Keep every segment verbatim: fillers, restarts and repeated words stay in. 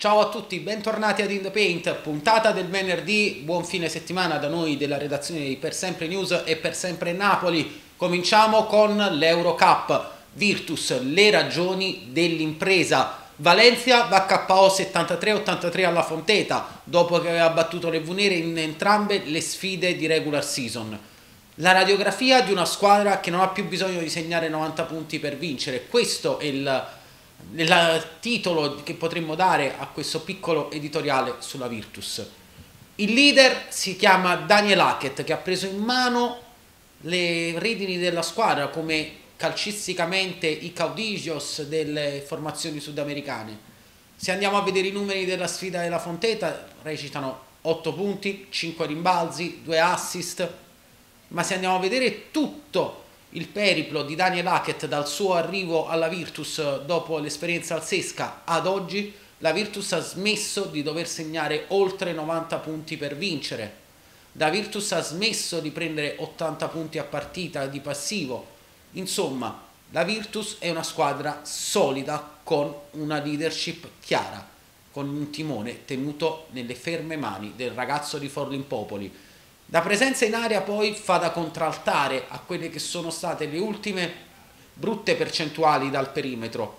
Ciao a tutti, bentornati ad In The Paint, puntata del venerdì, buon fine settimana da noi della redazione di Per Sempre News e Per Sempre Napoli. Cominciamo con l'Eurocup, Virtus, le ragioni dell'impresa. Valencia va K O settantatré a ottantatré alla Fonteta, dopo che aveva battuto le Vunere in entrambe le sfide di regular season. La radiografia di una squadra che non ha più bisogno di segnare novanta punti per vincere, questo è il... il titolo che potremmo dare a questo piccolo editoriale sulla Virtus. Il leader si chiama Daniel Hackett, che ha preso in mano le redini della squadra come calcisticamente i caudillos delle formazioni sudamericane. Se andiamo a vedere i numeri della sfida della Fonteta, recitano otto punti, cinque rimbalzi, due assist, ma se andiamo a vedere tutto il periplo di Daniel Hackett dal suo arrivo alla Virtus dopo l'esperienza al Sesca ad oggi, la Virtus ha smesso di dover segnare oltre novanta punti per vincere. La Virtus ha smesso di prendere ottanta punti a partita di passivo. Insomma, la Virtus è una squadra solida con una leadership chiara, con un timone tenuto nelle ferme mani del ragazzo di Forlimpopoli. La presenza in area poi fa da contraltare a quelle che sono state le ultime brutte percentuali dal perimetro.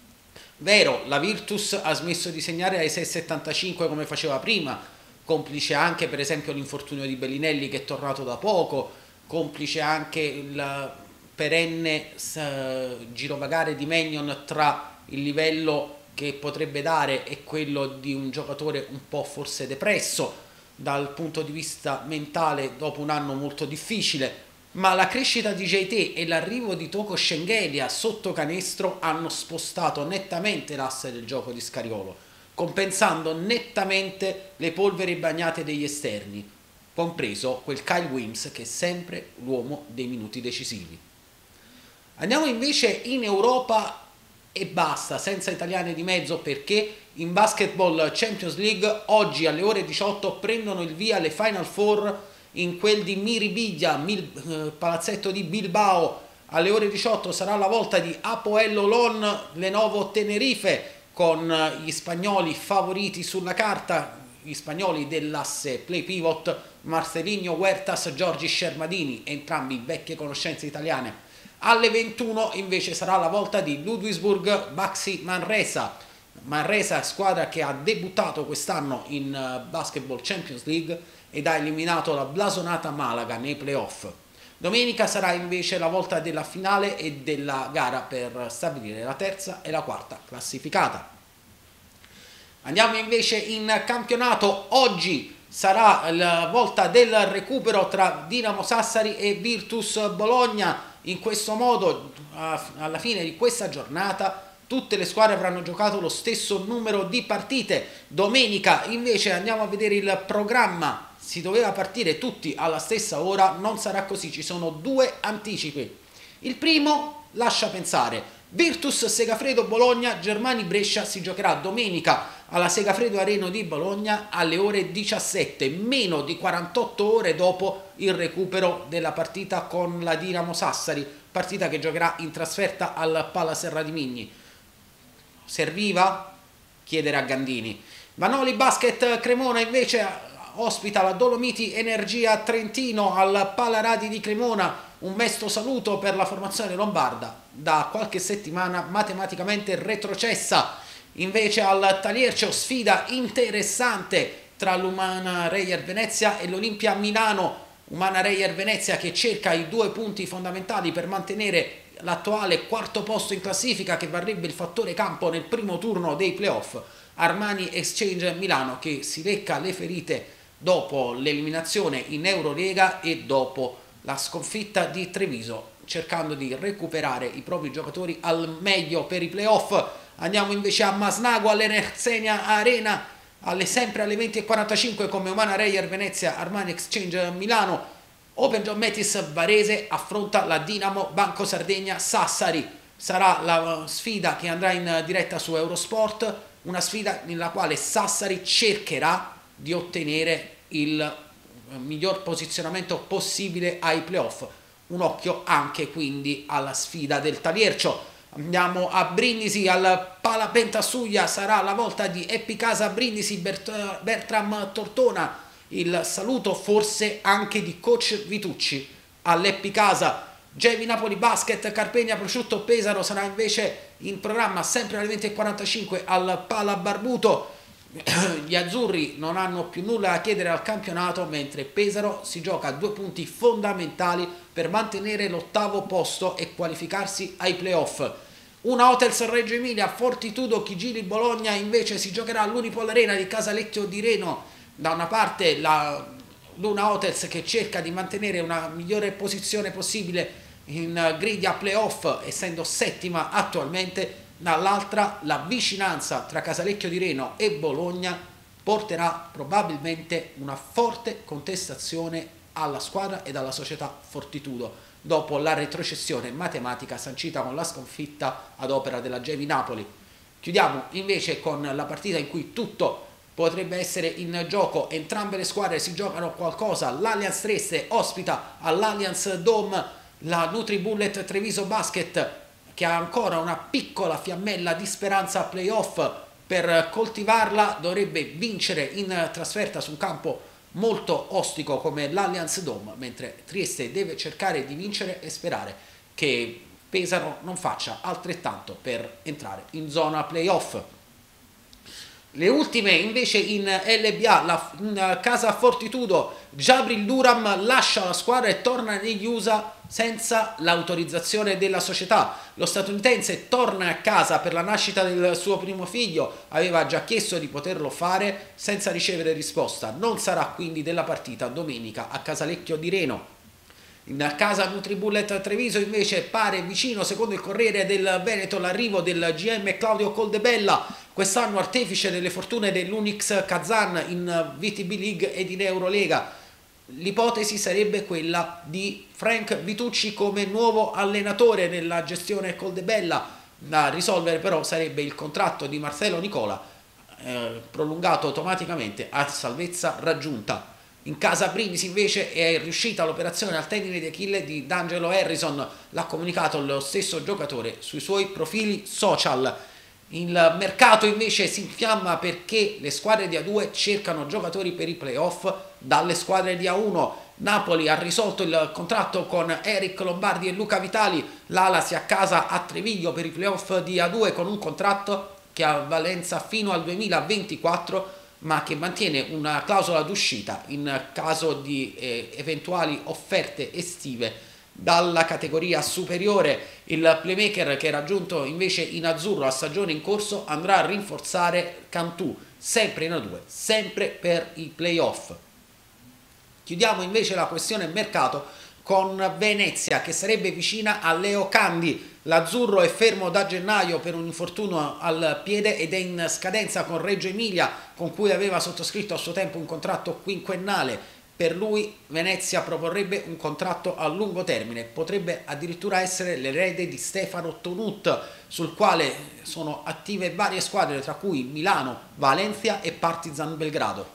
Vero, la Virtus ha smesso di segnare ai sei virgola settantacinque come faceva prima, complice anche per esempio l'infortunio di Bellinelli che è tornato da poco, complice anche il perenne uh, girovagare di Maignan tra il livello che potrebbe dare e quello di un giocatore un po' forse depresso dal punto di vista mentale dopo un anno molto difficile, ma la crescita di J T e l'arrivo di Toko Shengelia sotto canestro hanno spostato nettamente l'asse del gioco di Scariolo, compensando nettamente le polveri bagnate degli esterni, compreso quel Kyle Wims che è sempre l'uomo dei minuti decisivi. Andiamo invece in Europa e basta, senza italiane di mezzo, perché in Basketball Champions League oggi alle ore diciotto prendono il via le Final Four in quel di Miribilla, Mil, eh, palazzetto di Bilbao. Alle ore diciotto sarà la volta di Apoel Olon, Lenovo Tenerife, con gli spagnoli favoriti sulla carta, gli spagnoli dell'asse play pivot Marcelinho Huertas, Giorgi Scermadini, entrambi vecchie conoscenze italiane. Alle ventuno invece sarà la volta di Ludwigsburg Baxi Manresa. Manresa, squadra che ha debuttato quest'anno in Basketball Champions League ed ha eliminato la blasonata Malaga nei playoff. Domenica sarà invece la volta della finale e della gara per stabilire la terza e la quarta classificata. Andiamo invece in campionato. Oggi sarà la volta del recupero tra Dinamo Sassari e Virtus Bologna. In questo modo, alla fine di questa giornata, tutte le squadre avranno giocato lo stesso numero di partite. Domenica invece andiamo a vedere il programma. Si doveva partire tutti alla stessa ora, non sarà così, ci sono due anticipi. Il primo lascia pensare. Virtus Segafredo Bologna, Germani Brescia si giocherà domenica alla Segafredo Arena di Bologna alle ore diciassette, meno di quarantotto ore dopo il recupero della partita con la Dinamo Sassari, partita che giocherà in trasferta al Pala Serra di Migni. Serviva? Chiedere a Gandini. Vanoli Basket Cremona invece ospita la Dolomiti Energia Trentino al Pala Radi di Cremona. Un mesto saluto per la formazione lombarda, da qualche settimana matematicamente retrocessa. Invece al Taliercio sfida interessante tra l'Umana Reyer Venezia e l'Olimpia Milano. Umana Reyer Venezia che cerca i due punti fondamentali per mantenere l'attuale quarto posto in classifica, che varrebbe il fattore campo nel primo turno dei playoff. Armani Exchange Milano che si lecca le ferite dopo l'eliminazione in Eurolega e dopo la sconfitta di Treviso, cercando di recuperare i propri giocatori al meglio per i playoff. Andiamo invece a Masnago, all'Enerzenia Arena, alle, sempre alle venti e quarantacinque, come Umana Reyer Venezia, Armani Exchange Milano. Open John Metis Varese affronta la Dinamo Banco Sardegna Sassari. Sarà la sfida che andrà in diretta su Eurosport, una sfida nella quale Sassari cercherà di ottenere il miglior posizionamento possibile ai playoff. Un occhio anche quindi alla sfida del Taliercio. Andiamo a Brindisi, al Palapentasuglia, sarà la volta di Epicasa Brindisi, Bert- Bertram Tortona, il saluto forse anche di coach Vitucci all'Epicasa. Gevi Napoli Basket, Carpegna Prosciutto Pesaro sarà invece in programma sempre alle venti e quarantacinque al Pala Barbuto. Gli azzurri non hanno più nulla da chiedere al campionato, mentre Pesaro si gioca due punti fondamentali per mantenere l'ottavo posto e qualificarsi ai playoff. Una Hotels Reggio Emilia, Fortitudo Chigili Bologna invece si giocherà all'Unipol Arena di Casalecchio di Reno. Da una parte la Luna Hotels che cerca di mantenere una migliore posizione possibile in griglia playoff, essendo settima attualmente, dall'altra la vicinanza tra Casalecchio di Reno e Bologna porterà probabilmente una forte contestazione alla squadra ed alla società Fortitudo, dopo la retrocessione matematica sancita con la sconfitta ad opera della Gevi Napoli. Chiudiamo invece con la partita in cui tutto potrebbe essere in gioco, entrambe le squadre si giocano qualcosa. L'Allianz Trieste ospita all'Allianz Dome la NutriBullet Treviso Basket, che ha ancora una piccola fiammella di speranza a playoff. Per coltivarla dovrebbe vincere in trasferta su un campo molto ostico come l'Allianz Dome, mentre Trieste deve cercare di vincere e sperare che Pesaro non faccia altrettanto per entrare in zona playoff. Le ultime invece in L B A, la in casa Fortitudo, Jabril Duram lascia la squadra e torna negli U S A senza l'autorizzazione della società. Lo statunitense torna a casa per la nascita del suo primo figlio, aveva già chiesto di poterlo fare senza ricevere risposta. Non sarà quindi della partita domenica a Casalecchio di Reno. In casa NutriBullet Treviso invece pare vicino, secondo il Corriere del Veneto, l'arrivo del G M Claudio Coldebella, quest'anno artefice delle fortune dell'Unix Kazan in V T B League ed in Eurolega. L'ipotesi sarebbe quella di Frank Vitucci come nuovo allenatore nella gestione Coldebella. Da risolvere però sarebbe il contratto di Marcelo Nicola, eh, prolungato automaticamente a salvezza raggiunta. In casa Brindisi invece è riuscita l'operazione al tendine di Achille di D'Angelo Harrison, l'ha comunicato lo stesso giocatore sui suoi profili social. Il mercato invece si infiamma perché le squadre di A due cercano giocatori per i playoff dalle squadre di A uno. Napoli ha risolto il contratto con Eric Lombardi e Luca Vitali, l'Ala si accasa a Treviglio per i playoff di A due con un contratto che ha valenza fino al duemilaventiquattro, ma che mantiene una clausola d'uscita in caso di eh, eventuali offerte estive dalla categoria superiore. Il playmaker che è raggiunto invece in azzurro a stagione in corso andrà a rinforzare Cantù, sempre in A due, sempre per i playoff. Chiudiamo invece la questione mercato con Venezia, che sarebbe vicina a Leo Candi. L'azzurro è fermo da gennaio per un infortunio al piede ed è in scadenza con Reggio Emilia, con cui aveva sottoscritto a suo tempo un contratto quinquennale. Per lui Venezia proporrebbe un contratto a lungo termine, potrebbe addirittura essere l'erede di Stefano Tonut, sul quale sono attive varie squadre, tra cui Milano, Valencia e Partizan Belgrado.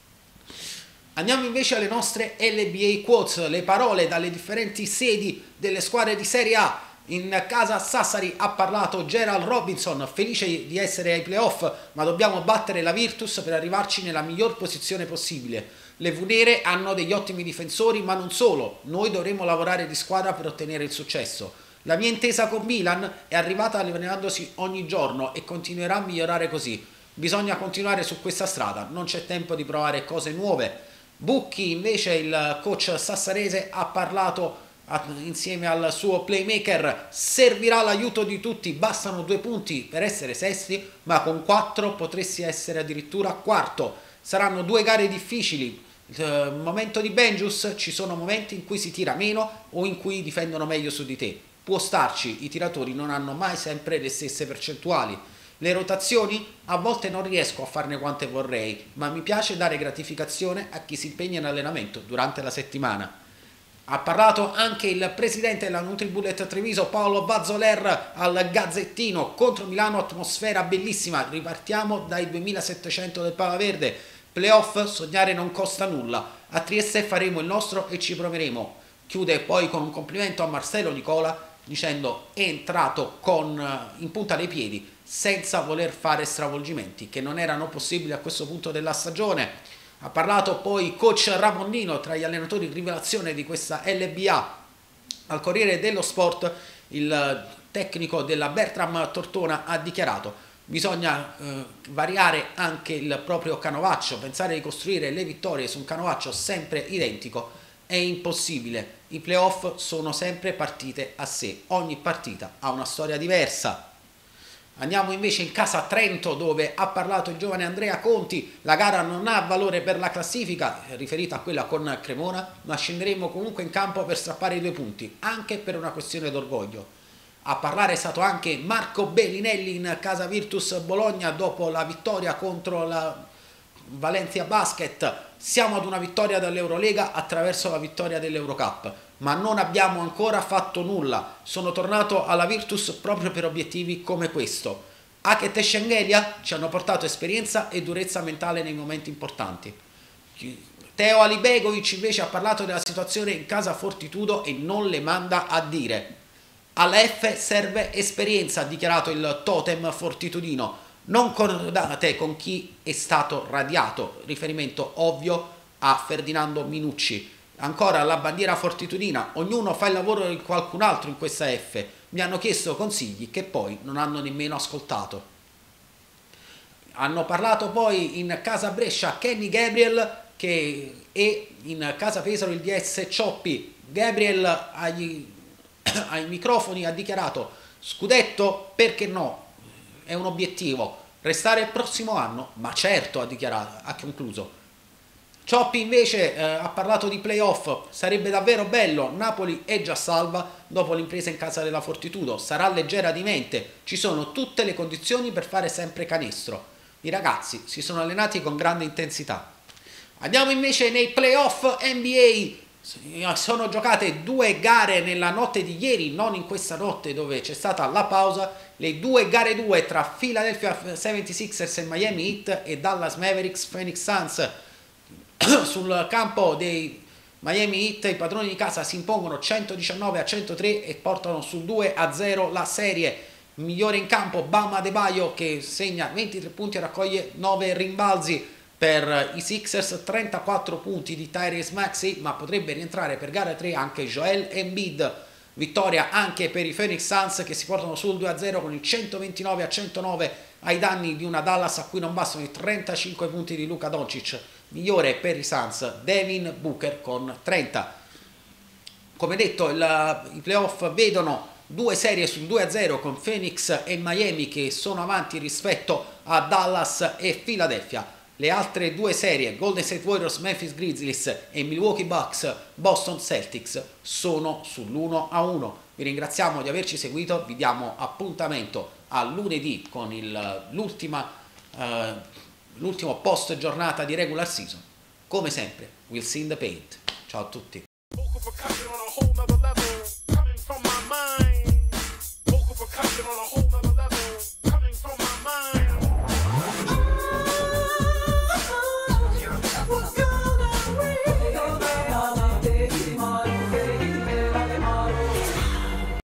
Andiamo invece alle nostre L B A quotes, le parole dalle differenti sedi delle squadre di Serie A. In casa Sassari ha parlato Gerald Robinson, felice di essere ai playoff, ma dobbiamo battere la Virtus per arrivarci nella miglior posizione possibile. Le Vunere hanno degli ottimi difensori, ma non solo, noi dovremo lavorare di squadra per ottenere il successo. La mia intesa con Milan è arrivata allenandosi ogni giorno e continuerà a migliorare così. Bisogna continuare su questa strada, non c'è tempo di provare cose nuove. Bucchi invece, il coach sassarese, ha parlato insieme al suo playmaker: servirà l'aiuto di tutti, bastano due punti per essere sesti, ma con quattro potresti essere addirittura quarto. Saranno due gare difficili. Il momento di Benjus, ci sono momenti in cui si tira meno o in cui difendono meglio su di te. Può starci, i tiratori non hanno mai sempre le stesse percentuali. Le rotazioni? A volte non riesco a farne quante vorrei, ma mi piace dare gratificazione a chi si impegna in allenamento durante la settimana. Ha parlato anche il presidente della NutriBullet Treviso, Paolo Bazzoler, al Gazzettino. Contro Milano atmosfera bellissima, ripartiamo dai duemilasettecento del Palaverde. Playoff, sognare non costa nulla. A Trieste faremo il nostro e ci proveremo. Chiude poi con un complimento a Marcelo Nicola, dicendo è entrato con, in punta dei piedi senza voler fare stravolgimenti che non erano possibili a questo punto della stagione. Ha parlato poi coach Ramondino, tra gli allenatori di rivelazione di questa L B A. Al Corriere dello Sport il tecnico della Bertram Tortona ha dichiarato: bisogna eh, variare anche il proprio canovaccio, pensare di costruire le vittorie su un canovaccio sempre identico è impossibile, i playoff sono sempre partite a sé, ogni partita ha una storia diversa. Andiamo invece in casa a Trento, dove ha parlato il giovane Andrea Conti. La gara non ha valore per la classifica, riferita a quella con Cremona, ma scenderemo comunque in campo per strappare i due punti, anche per una questione d'orgoglio. A parlare è stato anche Marco Bellinelli in casa Virtus Bologna dopo la vittoria contro la Valencia Basket. Siamo ad una vittoria dall'Eurolega attraverso la vittoria dell'Eurocup, ma non abbiamo ancora fatto nulla. Sono tornato alla Virtus proprio per obiettivi come questo. Hackett e Shengelia ci hanno portato esperienza e durezza mentale nei momenti importanti. Teo Alibegovic invece ha parlato della situazione in casa Fortitudo e non le manda a dire. Alla F serve esperienza, ha dichiarato il totem fortitudino. Non concordate con chi è stato radiato, riferimento ovvio a Ferdinando Minucci. Ancora la bandiera fortitudina, ognuno fa il lavoro di qualcun altro in questa F. Mi hanno chiesto consigli che poi non hanno nemmeno ascoltato. Hanno parlato poi in casa Brescia Kenny Gabriel che è in casa Pesaro il D S Cioppi. Gabriel agli, ai microfoni ha dichiarato: scudetto perché no? È un obiettivo, restare il prossimo anno, ma certo, ha dichiarato, ha concluso. Cioppi invece eh, ha parlato di playoff, sarebbe davvero bello, Napoli è già salva dopo l'impresa in casa della Fortitudo, sarà leggera di mente, ci sono tutte le condizioni per fare sempre canestro. I ragazzi si sono allenati con grande intensità. Andiamo invece nei playoff N B A. Sono giocate due gare nella notte di ieri, non in questa notte dove c'è stata la pausa. Le due gare due tra Philadelphia seventy-sixers e Miami Heat e Dallas Mavericks Phoenix Suns. Sul campo dei Miami Heat i padroni di casa si impongono centodiciannove a centotré e portano sul due a zero la serie. Migliore in campo Bam Adebayo che segna ventitré punti e raccoglie nove rimbalzi. Per i Sixers trentaquattro punti di Tyrese Maxey, ma potrebbe rientrare per gara tre anche Joel Embiid. Vittoria anche per i Phoenix Suns che si portano sul due a zero con il centoventinove a centonove ai danni di una Dallas a cui non bastano i trentacinque punti di Luka Doncic. Migliore per i Suns Devin Booker con trenta. Come detto, il, i playoff vedono due serie sul due a zero con Phoenix e Miami che sono avanti rispetto a Dallas e Philadelphia. Le altre due serie, Golden State Warriors, Memphis Grizzlies e Milwaukee Bucks, Boston Celtics, sono sull'uno a uno. Vi ringraziamo di averci seguito, vi diamo appuntamento a lunedì con l'ultima, eh, l'ultimo post giornata di regular season. Come sempre, we'll see in the paint. Ciao a tutti.